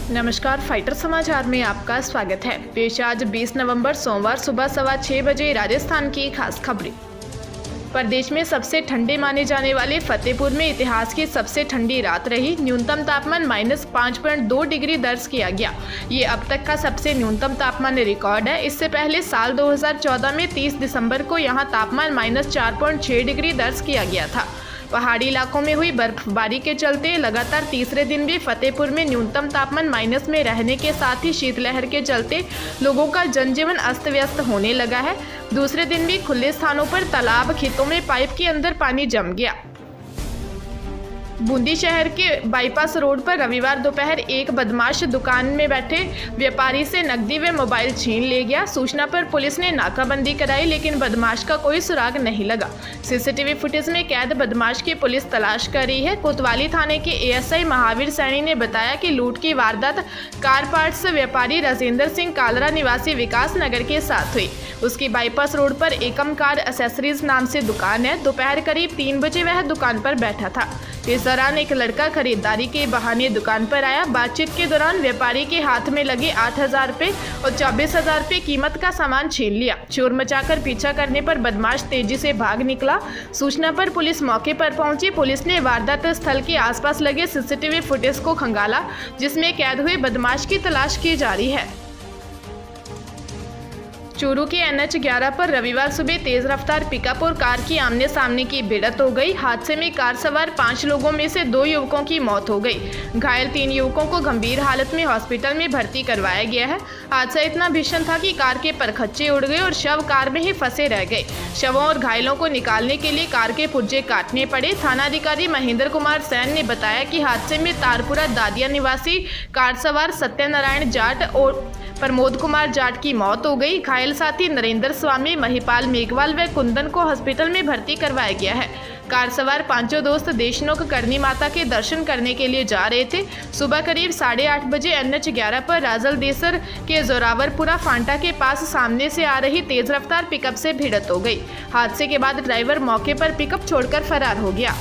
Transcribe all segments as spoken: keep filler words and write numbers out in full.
नमस्कार, फाइटर समाचार में आपका स्वागत है। पेश आज बीस नवंबर सोमवार सुबह सवा छह बजे राजस्थान की खास खबरें। प्रदेश में सबसे ठंडे माने जाने वाले फतेहपुर में इतिहास की सबसे ठंडी रात रही। न्यूनतम तापमान माइनस पाँच पॉइंट दो डिग्री दर्ज किया गया। ये अब तक का सबसे न्यूनतम तापमान रिकॉर्ड है। इससे पहले साल दो हज़ार चौदह में तीस दिसंबर को यहाँ तापमान माइनस चार पॉइंट छह डिग्री दर्ज किया गया था। पहाड़ी इलाकों में हुई बर्फबारी के चलते लगातार तीसरे दिन भी फतेहपुर में न्यूनतम तापमान माइनस में रहने के साथ ही शीतलहर के चलते लोगों का जनजीवन अस्त व्यस्त होने लगा है। दूसरे दिन भी खुले स्थानों पर तालाब, खेतों में पाइप के अंदर पानी जम गया। बूंदी शहर के बाईपास रोड पर रविवार दोपहर एक बदमाश दुकान में बैठे व्यापारी से नकदी व मोबाइल छीन ले गया। सूचना पर पुलिस ने नाकाबंदी कराई, लेकिन बदमाश का कोई सुराग नहीं लगा। सीसीटीवी फुटेज में कैद बदमाश की पुलिस तलाश कर रही है। कोतवाली थाने के एएसआई महावीर सैनी ने बताया कि लूट की वारदात कार पार्ट्स व्यापारी राजेंद्र सिंह कालरा निवासी विकास नगर के साथ हुई। उसकी बाईपास रोड पर एकम कार एसेसरीज नाम से दुकान है। दोपहर करीब तीन बजे वह दुकान पर बैठा था। इस दौरान एक लड़का खरीदारी के बहाने दुकान पर आया। बातचीत के दौरान व्यापारी के हाथ में लगे आठ हजार रुपये और चौबीस हजार रुपये कीमत का सामान छीन लिया। शोर मचाकर पीछा करने पर बदमाश तेजी से भाग निकला। सूचना पर पुलिस मौके पर पहुंची। पुलिस ने वारदात स्थल के आसपास लगे सीसीटीवी फुटेज को खंगाला, जिसमें कैद हुए बदमाश की तलाश की जा रही है। चूरू के एन एच ग्यारह पर रविवार सुबह तेज रफ्तार पिकअप और कार की आमने सामने की भिड़ंत हो गई। हादसे में कार सवार पांच लोगों में से दो युवकों की मौत हो गई। घायल तीन युवकों को गंभीर हालत में हॉस्पिटल में भर्ती करवाया गया है। हादसा इतना भीषण था कि कार के परखच्चे उड़ गए और शव कार में ही फंसे रह गए। शवों और घायलों को निकालने के लिए कार के पुर्जे काटने पड़े। थानाधिकारी महेंद्र कुमार सैन ने बताया कि हादसे में तारपुरा दादिया निवासी कार सवार सत्यनारायण जाट और प्रमोद कुमार जाट की मौत हो गई। घायल साथी नरेंद्र स्वामी, महिपाल मेघवाल व कुंदन को हॉस्पिटल में भर्ती करवाया गया है। कार सवार पांचों दोस्त देशनोक करनी माता के दर्शन करने के लिए जा रहे थे। सुबह करीब साढ़े आठ बजे एन एच ग्यारह पर राजल देसर के जोरावरपुरा फांटा के पास सामने से आ रही तेज रफ्तार पिकअप से भिड़ंत हो गई। हादसे के बाद ड्राइवर मौके पर पिकअप छोड़कर फरार हो गया।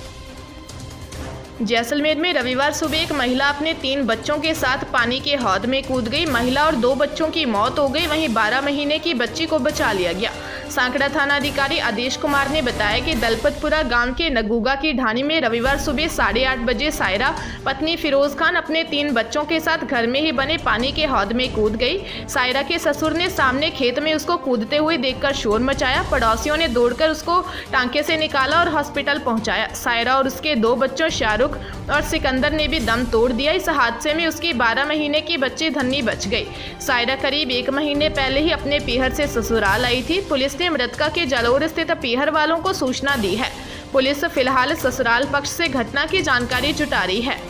जैसलमेर में रविवार सुबह एक महिला अपने तीन बच्चों के साथ पानी के हौद में कूद गई। महिला और दो बच्चों की मौत हो गई, वहीं बारह महीने की बच्ची को बचा लिया गया। सांकड़ा थानाधिकारी आदेश कुमार ने बताया कि दलपतपुरा गांव के नगुगा की ढाणी में रविवार सुबह साढ़े आठ बजे सायरा पत्नी फिरोज खान अपने तीन बच्चों के साथ घर में ही बने पानी के हौद में कूद गई। सायरा के ससुर ने सामने खेत में उसको कूदते हुए देखकर शोर मचाया। पड़ोसियों ने दौड़कर उसको टांके से निकाला और हॉस्पिटल पहुंचाया। सायरा और उसके दो बच्चों शाहरुख और सिकंदर ने भी दम तोड़ दिया। इस हादसे में उसकी बारह महीने की बच्ची धन्नी बच गई। सायरा करीब एक महीने पहले ही अपने पीहर से ससुराल आई थी। पुलिस ने मृतका के जालोर स्थित पीहर वालों को सूचना दी है। पुलिस फिलहाल ससुराल पक्ष से घटना की जानकारी जुटा रही है।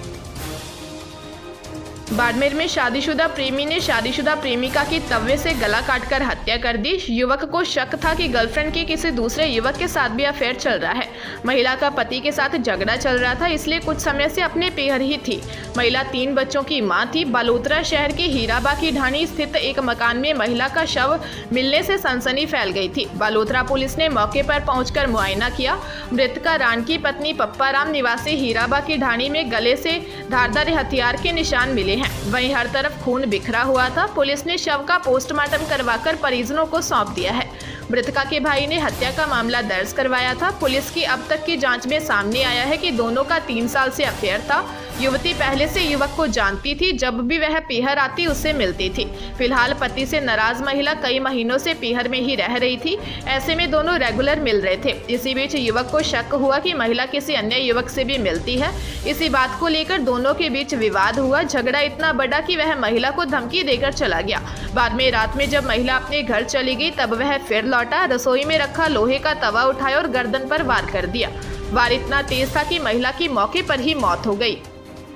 बाड़मेर में शादीशुदा प्रेमी ने शादीशुदा प्रेमिका की तवे से गला काटकर हत्या कर दी। युवक को शक था कि गर्लफ्रेंड के किसी दूसरे युवक के साथ भी अफेयर चल रहा है। महिला का पति के साथ झगड़ा चल रहा था, इसलिए कुछ समय से अपने पीहर ही थी। महिला तीन बच्चों की मां थी। बालोतरा शहर के हीराबा की ढाणी स्थित एक मकान में महिला का शव मिलने से सनसनी फैल गई थी। बालोतरा पुलिस ने मौके पर पहुंचकर मुआयना किया। मृतका रान की पत्नी पप्पाराम निवासी हीराबा की ढाणी में गले से धारदार हथियार के निशान मिले हैं। वहीं हर तरफ खून बिखरा हुआ था। पुलिस ने शव का पोस्टमार्टम करवाकर परिजनों को सौंप दिया है। मृतका के भाई ने हत्या का मामला दर्ज करवाया था। पुलिस की अब तक की जांच में सामने आया है कि दोनों का तीन साल से अफेयर था। युवती पहले से युवक को जानती थी। जब भी वह पीहर आती उससे मिलती थी। फिलहाल पति से नाराज महिला कई महीनों से पीहर में ही रह रही थी। ऐसे में दोनों रेगुलर मिल रहे थे। इसी बीच युवक को शक हुआ कि महिला किसी अन्य युवक से भी मिलती है। इसी बात को लेकर दोनों के बीच विवाद हुआ। झगड़ा इतना बड़ा कि वह महिला को धमकी देकर चला गया। बाद में रात में जब महिला अपने घर चली गई तब वह फिर लौटा। रसोई में रखा लोहे का तवा उठाया और गर्दन पर वार कर दिया। वार इतना तेज था कि महिला की मौके पर ही मौत हो गई।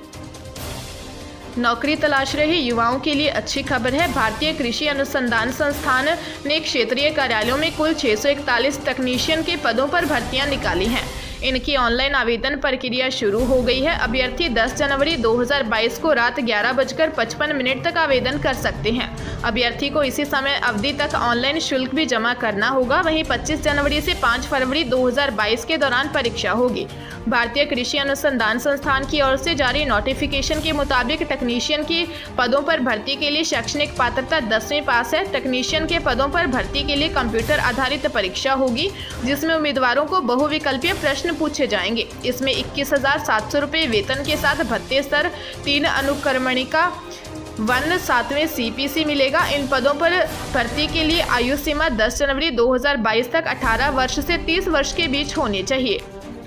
नौकरी तलाश रहे युवाओं के लिए अच्छी खबर है। भारतीय कृषि अनुसंधान संस्थान ने क्षेत्रीय कार्यालयों में कुल छह सौ इकतालीस तकनीशियन के पदों पर भर्तियां निकाली हैं। इनकी ऑनलाइन आवेदन प्रक्रिया शुरू हो गई है। अभ्यर्थी दस जनवरी दो हज़ार बाईस को रात ग्यारह बजकर पचपन मिनट तक आवेदन कर सकते हैं। अभ्यर्थी को इसी समय अवधि तक ऑनलाइन शुल्क भी जमा करना होगा। वहीं पच्चीस जनवरी से पाँच फरवरी दो हज़ार बाईस के दौरान परीक्षा होगी। भारतीय कृषि अनुसंधान संस्थान की ओर से जारी नोटिफिकेशन के मुताबिक टेक्नीशियन के पदों पर भर्ती के लिए शैक्षणिक पात्रता दसवीं पास है। टेक्नीशियन के पदों पर भर्ती के लिए कंप्यूटर आधारित परीक्षा होगी, जिसमें उम्मीदवारों को बहुविकल्पीय प्रश्न पूछे जाएंगे। इसमें इक्कीस हजार सात सौ रुपये वेतन के साथ भत्ते स्तर तीन अनुक्रमणिका वन सातवें सीपीसी मिलेगा। इन पदों पर भर्ती के लिए आयु सीमा दस जनवरी दो हज़ार बाईस तक अठारह वर्ष से तीस वर्ष के बीच होनी चाहिए।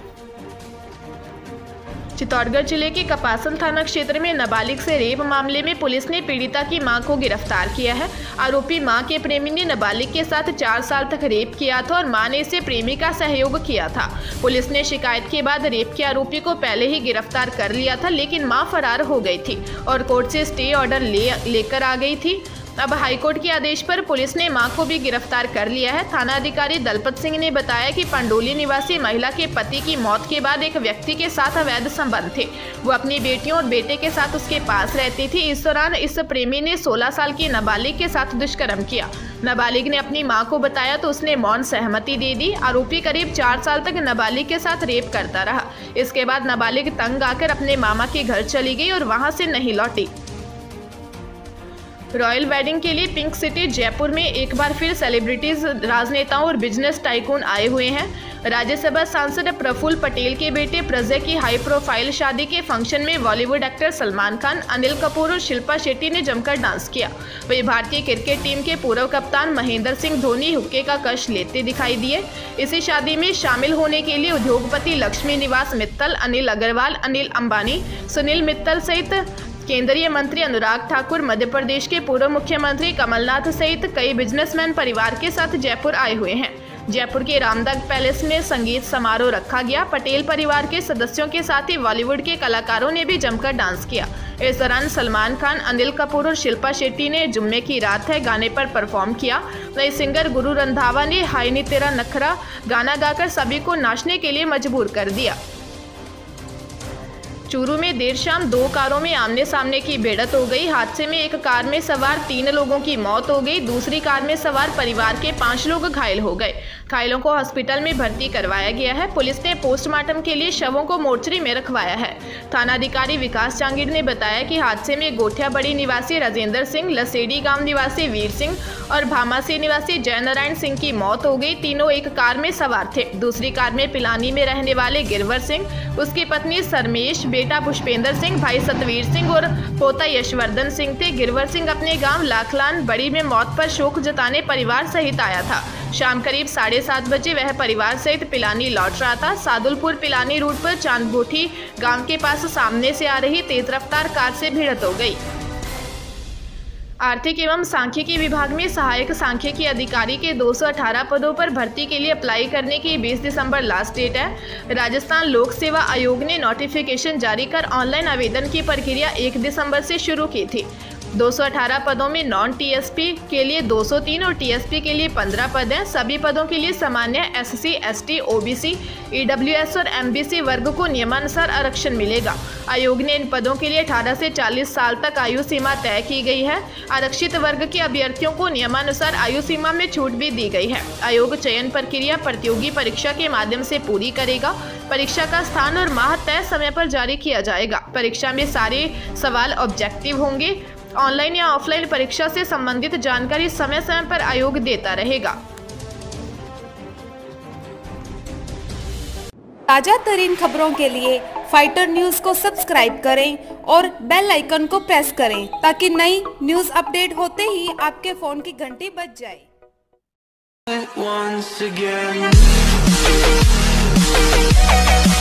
चित्तौड़गढ़ जिले के कपासन थाना क्षेत्र में नाबालिग से रेप मामले में पुलिस ने पीड़िता की मां को गिरफ्तार किया है। आरोपी मां के प्रेमी ने नाबालिग के साथ चार साल तक रेप किया था और मां ने इसे प्रेमी का सहयोग किया था। पुलिस ने शिकायत के बाद रेप के आरोपी को पहले ही गिरफ्तार कर लिया था, लेकिन मां फरार हो गई थी और कोर्ट से स्टे ऑर्डर ले लेकर आ गई थी। अब हाईकोर्ट के आदेश पर पुलिस ने मां को भी गिरफ्तार कर लिया है। थाना अधिकारी दलपत सिंह ने बताया कि पंडोली निवासी महिला के पति की मौत के बाद एक व्यक्ति के साथ अवैध संबंध थे। वो अपनी बेटियों और बेटे के साथ उसके पास रहती थी। इस दौरान इस प्रेमी ने सोलह साल की नाबालिग के साथ दुष्कर्म किया। नाबालिग ने अपनी मां को बताया तो उसने मौन सहमति दे दी। आरोपी करीब चार साल तक नाबालिग के साथ रेप करता रहा। इसके बाद नाबालिग तंग आकर अपने मामा के घर चली गई और वहां से नहीं लौटी। रॉयल वेडिंग के लिए पिंक सिटी जयपुर में एक बार फिर सेलिब्रिटीज, राजनेताओं और बिजनेस टाइकून आए हुए हैं। राज्यसभा सांसद प्रफुल्ल पटेल के बेटे प्रजय की हाई प्रोफाइल शादी के फंक्शन में बॉलीवुड एक्टर सलमान खान, अनिल कपूर और शिल्पा शेट्टी ने जमकर डांस किया। वहीं भारतीय क्रिकेट टीम के पूर्व कप्तान महेंद्र सिंह धोनी हुक्के का कश लेते दिखाई दिए। इसी शादी में शामिल होने के लिए उद्योगपति लक्ष्मी निवास मित्तल, अनिल अग्रवाल, अनिल अंबानी, सुनील मित्तल सहित केंद्रीय मंत्री अनुराग ठाकुर, मध्य प्रदेश के पूर्व मुख्यमंत्री कमलनाथ सहित कई बिजनेसमैन परिवार के साथ जयपुर आए हुए हैं। जयपुर के रामदाग पैलेस में संगीत समारोह रखा गया। पटेल परिवार के सदस्यों के साथ ही बॉलीवुड के कलाकारों ने भी जमकर डांस किया। इस दौरान सलमान खान, अनिल कपूर और शिल्पा शेट्टी ने जुम्मे की रात है गाने पर परफॉर्म किया। वहीं सिंगर गुरु रंधावा ने हाय नी तेरा नखरा गाना गाकर सभी को नाचने के लिए मजबूर कर दिया। चूरू में देर शाम दो कारों में आमने सामने की भिड़ंत हो गई। हादसे में एक कार में सवार तीन लोगों की मौत हो गई। दूसरी कार में सवार परिवार के पांच लोग घायल हो गए। घायलों को हॉस्पिटल में भर्ती करवाया गया है। पुलिस ने पोस्टमार्टम के लिए शवों को मोर्चरी में रखवाया है। थानाधिकारी विकास जांगीर ने बताया कि हादसे में गोठिया बड़ी निवासी राजेंद्र सिंह, लसेड़ी गांव निवासी वीर सिंह और भामासी निवासी जयनारायण सिंह की मौत हो गई। तीनों एक कार में सवार थे। दूसरी कार में पिलानी में रहने वाले गिरवर सिंह, उसकी पत्नी सरमेश, बेटा पुष्पेंद्र सिंह, भाई सतवीर सिंह और पोता यशवर्धन सिंह थे। गिरवर सिंह अपने गांव लाखलान बड़ी में मौत पर शोक जताने परिवार सहित आया था। शाम करीब साढ़े सात बजे वह परिवार सहित पिलानी लौट रहा था। सादुलपुर पिलानी रूट पर चांदगोठी गांव के पास सामने से आ रही तेज रफ्तार कार से भिड़ंत हो गई। आर्थिक एवं सांख्यिकी विभाग में सहायक सांख्यिकी अधिकारी के दो सौ अठारह पदों पर भर्ती के लिए अप्लाई करने की बीस दिसंबर लास्ट डेट है। राजस्थान लोक सेवा आयोग ने नोटिफिकेशन जारी कर ऑनलाइन आवेदन की प्रक्रिया एक दिसंबर से शुरू की थी। दो सौ अठारह पदों में नॉन टीएसपी के लिए दो सौ तीन और टीएसपी के लिए पंद्रह पद हैं। सभी पदों के लिए सामान्य, एससी, एसटी, ओबीसी, ईडब्ल्यूएस और एमबीसी वर्ग को नियमानुसार आरक्षण मिलेगा। आयोग ने इन पदों के लिए अठारह से चालीस साल तक आयु सीमा तय की गई है। आरक्षित वर्ग के अभ्यर्थियों को नियमानुसार आयु सीमा में छूट भी दी गई है। आयोग चयन प्रक्रिया प्रतियोगी परीक्षा के माध्यम से पूरी करेगा। परीक्षा का स्थान और माह तय समय पर जारी किया जाएगा। परीक्षा में सारे सवाल ऑब्जेक्टिव होंगे। ऑनलाइन या ऑफलाइन परीक्षा से संबंधित जानकारी समय समय पर आयोग देता रहेगा। ताजा तरीन खबरों के लिए फाइटर न्यूज को सब्सक्राइब करें और बेल आइकन को प्रेस करें ताकि नई न्यूज अपडेट होते ही आपके फोन की घंटी बज जाए। Once again